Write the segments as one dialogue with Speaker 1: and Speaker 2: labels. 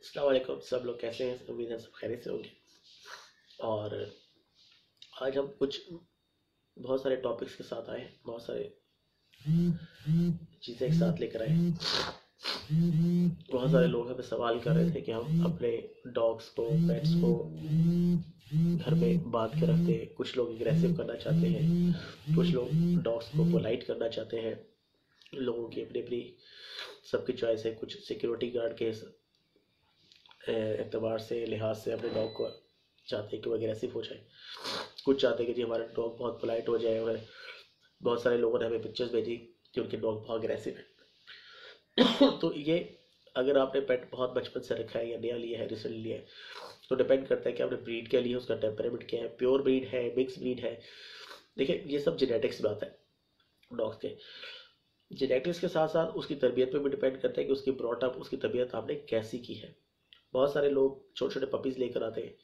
Speaker 1: अस्सलाम वालेकुम। सब लोग कैसे हैं? उम्मीद है सब खैरियत से होंगे। और आज हम कुछ बहुत सारे टॉपिक्स के साथ आए हैं, बहुत सारे चीज़ें एक साथ लेकर आए हैं। बहुत सारे लोग हमें सवाल कर रहे थे कि हम अपने डॉग्स को, पेट्स को घर में बांध के रखते हैं। कुछ लोग एग्रेसिव करना चाहते हैं, कुछ लोग डॉग्स को पोलाइट करना चाहते हैं। लोगों की अपनी अपनी सबकी चॉइस है। कुछ सिक्योरिटी गार्ड के एतबार से, लिहाज से अपने डॉग को चाहते हैं कि वो एग्रेसिव हो जाए। कुछ चाहते हैं कि जी हमारा डॉग बहुत पोलाइट हो जाए। और बहुत सारे लोगों ने हमें पिक्चर्स भेजी कि उनके डॉग बहुत अग्रेसिव है। तो ये अगर आपने पेट बहुत बचपन से रखा है या नया लिया है, रिसेंटली लिया है, तो डिपेंड करता है कि आपने ब्रीड क्या लिया है, उसका टेम्परामेंट क्या है, प्योर ब्रीड है, मिक्स ब्रीड है। देखिए, ये सब जेनेटिक्स बात है। डॉग्स के जेनेटिक्स के साथ साथ उसकी तरबियत पे भी डिपेंड करता है कि उसकी ब्रॉटअप, उसकी तबीयत आपने कैसी की है। बहुत सारे लोग छोटे छोटे पपीज़ लेकर आते हैं।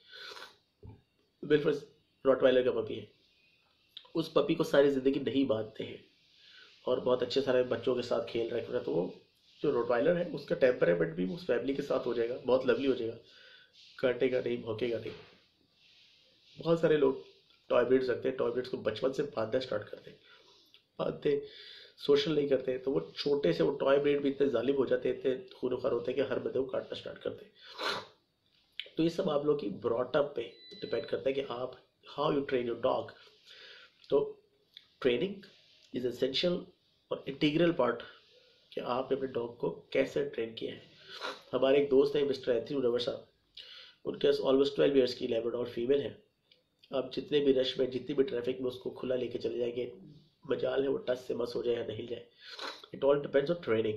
Speaker 1: मेरे पास रॉटवाइलर का पपी है। उस पपी को सारी ज़िंदगी नहीं बांधते हैं और बहुत अच्छे सारे बच्चों के साथ खेल रहे हैं, तो वो जो रोटवाइलर है उसका टेम्परामेंट भी उस फैमिली के साथ हो जाएगा, बहुत लवली हो जाएगा, काटेगा नहीं, भौंकेगा नहीं। बहुत सारे लोग टॉय ब्रीड्स रखते हैं, टॉय ब्रीड्स को बचपन से बांधना स्टार्ट करते हैं, बांधते सोशल नहीं करते, तो वो छोटे से वो टॉय ब्रीड भी इतने जालिम हो जाते हैं, इतने खूनखार होते हैं कि हर बंदे को काटना स्टार्ट करते हैं। तो ये सब आप लोग की ब्रॉटअप पे डिपेंड करता है कि आप how you train your dog. तो ट्रेनिंग इज एसेंशियल और इंटीग्रल पार्ट कि आपने अपने डॉग को कैसे ट्रेन किया है। हमारे एक दोस्त है मिस्टर एंथनी उडवर साहब, उनके पास ऑलमोस्ट 12 ईयर्स की लेब्राडोर फीमेल है। आप जितने भी रश में, जितनी भी ट्रैफिक में उसको खुला लेके चले जाएंगे, मजाल है वो टच से मस हो जाए या नहीं जाए। It all depends on training.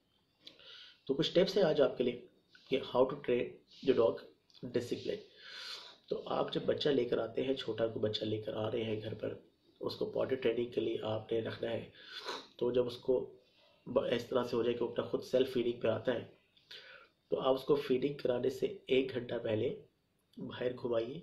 Speaker 1: तो कुछ टिप्स हैं आज आपके लिए कि how to train your dog discipline. तो आप जब बच्चा लेकर आते हैं, छोटा को बच्चा लेकर आ रहे हैं घर पर, उसको पॉटी ट्रेनिंग के लिए आपने रखना है। तो जब उसको इस तरह से हो जाए कि वो अपना खुद सेल्फ फीडिंग पे आता है, तो आप उसको फीडिंग कराने से 1 घंटा पहले बाहर घुमाइए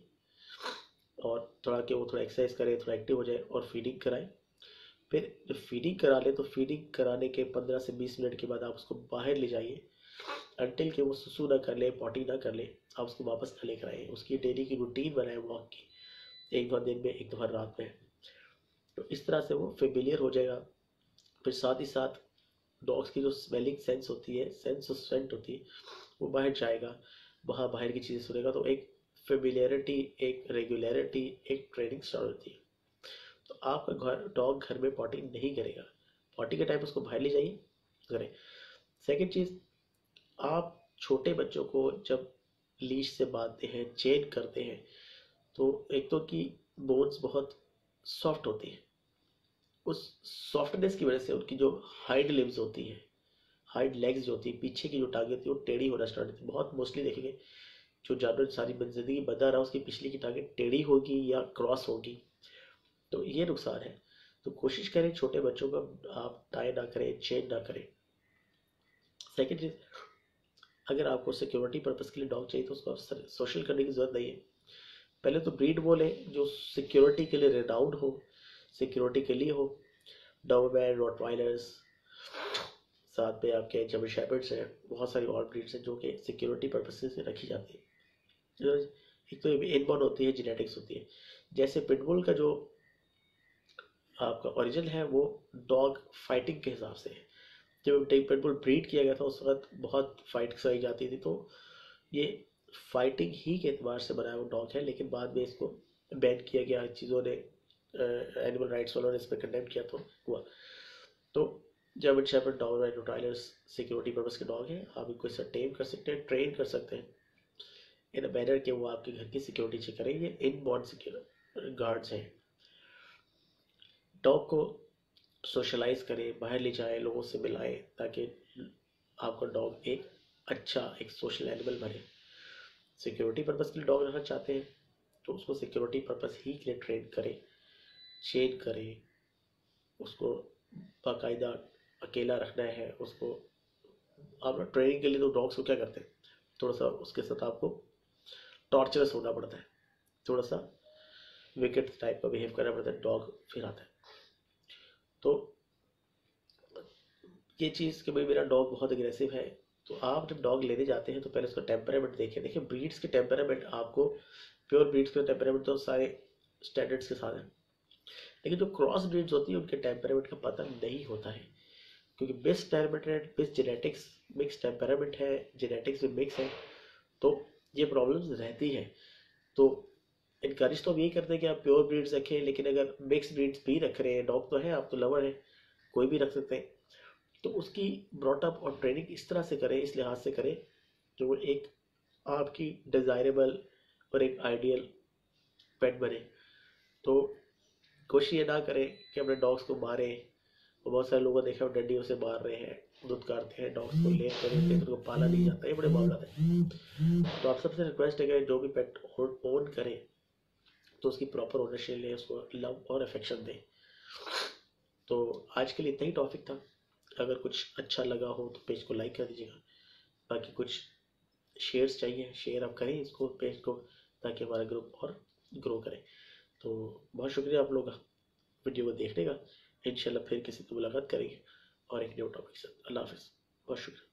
Speaker 1: और थोड़ा कि वो थोड़ा एक्सरसाइज करे, थोड़ा एक्टिव हो जाए और फीडिंग कराएं। फिर जब फीडिंग करा ले तो फीडिंग कराने के 15 से 20 मिनट के बाद आप उसको बाहर ले जाइए, अनटिल कि वो सुसु ना कर ले, पॉटी ना कर ले, आप उसको वापस ना लेकर आइए। उसकी डेली की रूटीन बनाए वॉक की, एक दो दिन में, एक दो बार रात में। तो इस तरह से वो फेमिलियर हो जाएगा। फिर साथ ही साथ डॉग्स की जो स्मेलिंग सेंस होती है, सेंस ऑफ स्मेंट होती है, वो बाहर जाएगा, वहाँ बाहर की चीज़ें सुनेगा, तो एक फेमिलियरिटी, एक रेगुलरिटी, एक ट्रेनिंग स्टार्ट होती है। तो आपका डॉग घर में पॉटी नहीं करेगा, पॉटी के टाइम उसको बाहर ले जाइए, करें। सेकेंड चीज़, आप छोटे बच्चों को जब लीश से बांधते हैं, चेन करते हैं, तो एक तो कि बोन्स बहुत सॉफ्ट होती है। उस सॉफ्टनेस की वजह से उनकी जो हाइड लिम्स होती है, हाइड लेग्स जो होती है, पीछे की जो टांगे होती है, वो टेढ़ी होना स्टार्ट होती है। बहुत मोस्टली देखेंगे जो जानवर सारी जिंदगी बंधा रहा, उसकी पिछली की टांगे टेढ़ी होगी या क्रॉस होगी, तो ये नुकसान है। तो कोशिश करें छोटे बच्चों को आप टाई ना करें, चेन ना करें। सेकेंड चीज, अगर आपको सिक्योरिटी पर्पज़ के लिए डॉग चाहिए तो उसको सोशल करने की ज़रूरत नहीं है। पहले तो ब्रीड वो लें जो सिक्योरिटी के लिए रेनाउंड हो, सिक्योरिटी के लिए हो। डॉबरमैन, रॉटवाइलर्स, साथ में आपके जर्मन शेपर्ड्स हैं, बहुत सारी और ब्रीड्स हैं जो कि सिक्योरिटी पर्पज़ से रखी जाती है। एक तो इनबॉर्न होती है, जेनेटिक्स होती है। जैसे पिटबुल का जो आपका ओरिजिन है वो डॉग फाइटिंग के हिसाब से है। जब पिटबुल ब्रीड किया गया था उस वक्त बहुत फाइट कराई जाती थी, तो ये फाइटिंग ही के एतबार से बनाया हुआ डॉग है। लेकिन बाद में इसको बैन किया गया, चीज़ों ने, एनिमल राइट्स वालों ने इस पर कंडेम किया, तो हुआ। तो German shepherd, Doberman, Rottweilers security purpose के डॉग हैं। आप इनको इससे टेम कर सकते हैं, ट्रेन कर सकते हैं इन अ मैनर के वो आपके घर की सिक्योरिटी चेक करेंगे। इनबॉर्न सिक्योर गार्ड्स हैं। डॉग को सोशलाइज करें, बाहर ले जाएं, लोगों से मिलाएं, ताकि आपका डॉग एक अच्छा, एक सोशल एनिमल बने। सिक्योरिटी पर्पज़ के लिए डॉग रखना चाहते हैं तो उसको सिक्योरिटी पर्पज़ ही के लिए ट्रेन करें, चेन करें, उसको बाकायदा अकेला रखना है उसको। आप ना ट्रेनिंग के लिए तो डॉग्स को क्या करते हैं, थोड़ा सा उसके साथ आपको टॉर्चरस होना पड़ता है, थोड़ा सा विकेट टाइप का बिहेव करना पड़ता है, डॉग फिर आता है। तो ये चीज़ कि भाई मेरा डॉग बहुत अग्रेसिव है, तो आप जब डॉग लेने जाते हैं तो पहले उसका टेम्परामेंट देखें। देखिए ब्रीड्स के टेम्परामेंट आपको, प्योर ब्रीड्स के टेम्परामेंट तो सारे स्टैंडर्ड्स के साथ हैं, लेकिन जो क्रॉस ब्रीड्स होती है उनके टेम्परामेंट का पता नहीं होता है, क्योंकि best temperament, best genetics, mix temperament है, जेनेटिक्स में मिक्स है, तो ये प्रॉब्लम्स रहती है। तो इनकरेज तो हम यही करते हैं कि आप प्योर ब्रीड्स रखें, लेकिन अगर मिक्स ब्रीड्स भी रख रहे हैं, डॉग तो है, आप तो लवर है, कोई भी रख सकते हैं, तो उसकी ब्रॉटअप और ट्रेनिंग इस तरह से करें, इस लिहाज से करें जो वो एक आपकी डिज़ायरेबल और एक आइडियल पेट बने। तो कोशिश ये ना करें कि अपने डॉग्स को मारें। तो बहुत सारे लोगों को देखा डंडियों से मार रहे हैं, दूध काटते हैं, डॉग्स को ले कर उनको पाला नहीं जाता, ये बड़े मामला है। तो आप सबसे रिक्वेस्ट है कि जो भी पेट ओन करें तो उसकी प्रॉपर ओनरशिप लें, उसको लव और अफेक्शन दें। तो आज के लिए इतना ही टॉपिक था। अगर कुछ अच्छा लगा हो तो पेज को लाइक कर दीजिएगा, बाकी कुछ शेयर्स चाहिए, शेयर आप करें इसको, पेज को, ताकि हमारा ग्रुप और ग्रो करे। तो बहुत शुक्रिया आप लोग वीडियो को देखने का। इंशाल्लाह फिर किसी से मुलाकात करेंगे और एक न्यू टॉपिक से। अल्लाह हाफिज़, बहुत शुक्रिया।